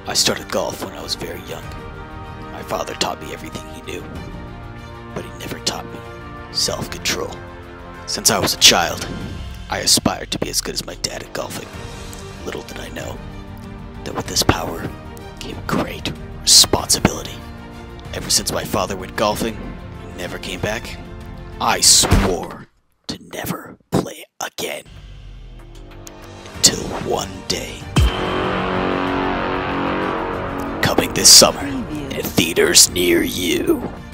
I started golf when I was very young. My father taught me everything he knew, but he never taught me self-control. Since I was a child, I aspired to be as good as my dad at golfing. Little did I know that with this power came great responsibility. Ever since my father went golfing and never came back, I swore to never play again. Until one day. Coming this summer in theaters near you.